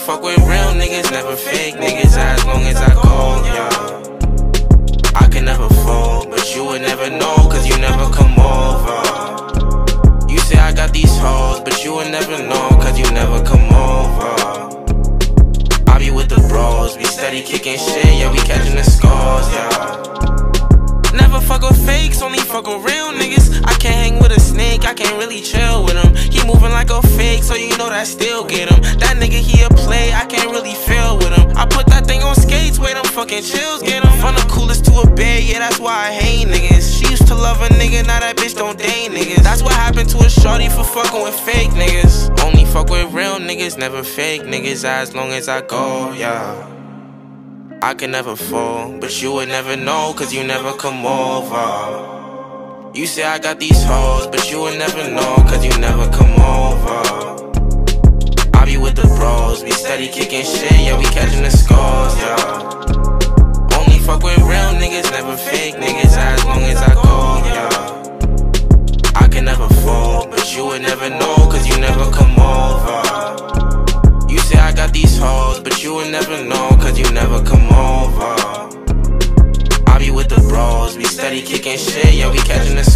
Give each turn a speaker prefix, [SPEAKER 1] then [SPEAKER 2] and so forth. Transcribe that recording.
[SPEAKER 1] fuck with real niggas, never fake niggas. As long as I go, yeah. I can never fall, but you would never know, cause you never come over. You say I got these hoes, but you would never know, cause you never come over. I be with the bros, we steady kicking shit, yeah, we catching the scores, yeah. Never fuck with fakes, only fuck with real niggas. I can't hang with a snake, I can't really chill with him. He moving like a fake, so you know that still get him. That nigga, he a play, I can't really feel with him. I put that thing on skates, where them fucking chills get him. From the coolest to a bed, yeah, that's why I hate niggas. She used to love a nigga, now that bitch don't date niggas. That's what happened to a shorty for fucking with fake niggas. Only fuck with real niggas, never fake niggas. As long as I go, yeah. I can never fall, but you would never know, cause you never come over. You say I got these hoes, but you would never know, cause you never come over. I be with the bros, we steady kicking shit, yeah, we catching the scores, yeah. Only fuck with real niggas, never fake niggas. As long as I go, yeah. I can never fall, but you would never know, cause you never come over. You say I got these hoes, but you would never know, cause you never come over. I be with the bros, we steady kicking shit, yeah, we catching the